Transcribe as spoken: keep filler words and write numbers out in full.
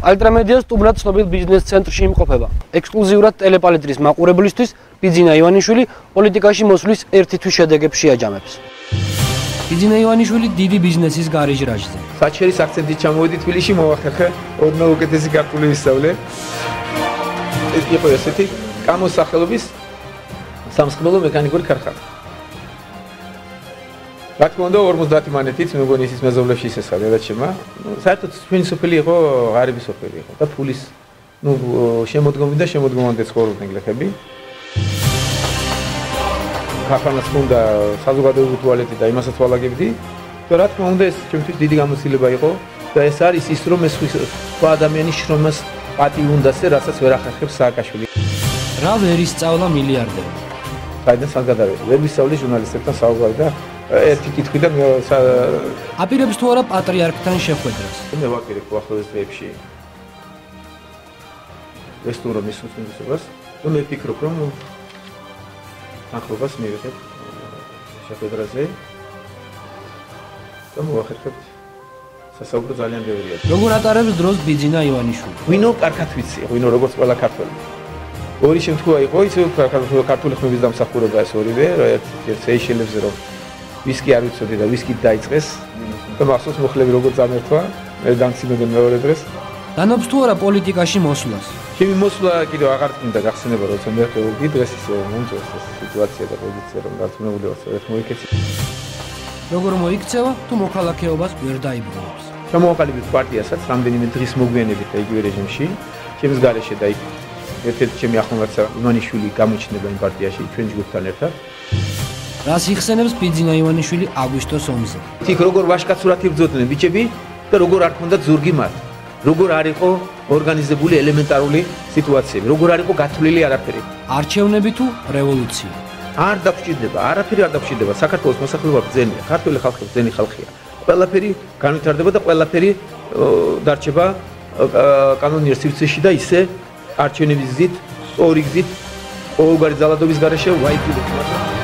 ალტრამედია სტუმრად ცნობილ ბიზნეს ცენტრში იმყოფება. ექსკლუზიურად ტელეპალიტრის მაყურებლისთვის ბიძინა ივანიშვილი პოლიტიკაში მოსვლის ერთი თვის შედეგებში აჯამებს. ბიძინა ივანიშვილი დიდი ბიზნესის გარეჟრაჟზე. საჩერის აქცენტით ჩამოვედი თბილისში, მოვახერხე ოდნავ უკეთესი ქართული ვისწავლე. ეს იყო ესეთი გამოსახელობის სამსხმელო მექანიკური ქარხანა. რა თქმა უნდა ორმოცდაათი მანეთით მე მგონი ის მეზობლებში ისესა დედაჩემა. საერთოდ ჩვენი სოფელი იყო ღარიბი სოფელი იყო და ფულის ნუ შემოდგომი და შემოდგომამდე ცხოვრობდნენ გლეხები. ქარხანას უნდა საზოგადოებრივი ტუალეტი და იმასაც ვალაგებდი. და რა თქმა უნდა ეს ჩემთვის დიდი გამოცდილება იყო და ეს არის ის რომ ეს სხვა ადამიანის შრომას პატი უნდასე რასაც ვერ ახერხებს სააკაშვილი. რა ვერ ისწავლა მილიარდერმა. საიდან სად გადავედი? ვერ ვისწავლე ჟურნალისტებთან საუბარი და ერთი კითხვი და მე აპირებს თუ არა პატრიარქთან შეხვედრას. მე ვაპირებ უახლოეს დღეებში რესტორან მისულს და მე ვფიქრობ რომ ახლობას მივიღებ შეხვედრაზე და მოვახერხებ სასაუბრო ძალიან ბევრია. როგორ ატარებს დროს ბიძინა ივანიშვილი? ვინო კარგად ვიცი, ვინო როგორც ყველა ქართველი. ორი შემთხვევა იყო, ისე ქართული ხმების დამსახურება ეს ორივე, ერთ სეიშელებზე რომ ვისკი არ ვიცოდი და ვისკით დაიწყეს და მახსოვს მოხლები როგორ წამერთვა, მე დამცინებდნენ მეორე დღეს. დანობს თუ არა პოლიტიკაში მოსვლას? ჩემი მოსვლა კიდევ აღარ წმინდა გახსენება, როცა მე ხევდი დღეს ისე მომწონს ეს სიტუაცია და პოზიცია რომ დარწმუნებული ვარ, ერთ მოიქეცი. როგორ მოიქცევა თუ მოქალაქეობას ვერ დაიბრუნებს? ჩამოვაყალიბეთ პარტიასაც რამდენიმე დღის მოგვიანებით და იგივე რეჟიმში, ჩემს გარეშე და იქ ერთ-ერთი ჩემი ახლომაცა ივანიშვილი გამოჩნდება იმ პარტიაში ჩვენ ჯგუფთან ერთად. რას იხსენებს ბიძინა ივანიშვილი აგვისტოს ომზე? იქ როგორ ვაშკაცურად იბრძოდნენ ბიჭები და როგორ არ ქონდათ ზურგი მათ. როგორ არ იყო ორგანიზებული ელემენტარული სიტუაციები, როგორ არ იყო გათვლილი არაფერი. არჩევნები თუ რევოლუცია? არ დაგჭირდება, არაფერი არ დაგჭირდება. საქართველოს მოსახლეობა ბრძენია, ქართველი ხალხი ბრძენი ხალხია. ყველაფერი განვითარდება და ყველაფერი დარჩება კანონიერ სივრცეში და ისე არჩევნების გზით, სწორი გზით, ყოველგვარი ძალადობის გარეშე ვაიფრიდებს.